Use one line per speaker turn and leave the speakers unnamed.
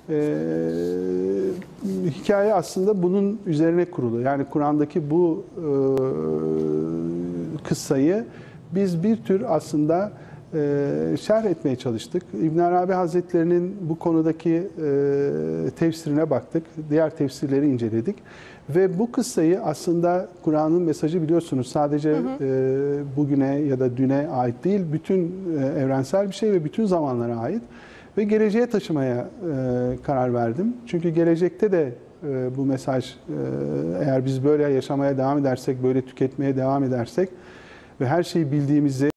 Hikaye aslında bunun üzerine kurulu. Yani Kur'an'daki bu kıssayı biz bir tür aslında şerh etmeye çalıştık. İbn Arabi Hazretleri'nin bu konudaki tefsirine baktık. Diğer tefsirleri inceledik. Ve bu kıssayı aslında Kur'an'ın mesajı biliyorsunuz sadece bugüne ya da düne ait değil, bütün evrensel bir şey ve bütün zamanlara ait. Ve geleceğe taşımaya karar verdim. Çünkü gelecekte de bu mesaj, eğer biz böyle yaşamaya devam edersek, böyle tüketmeye devam edersek ve her şeyi bildiğimizi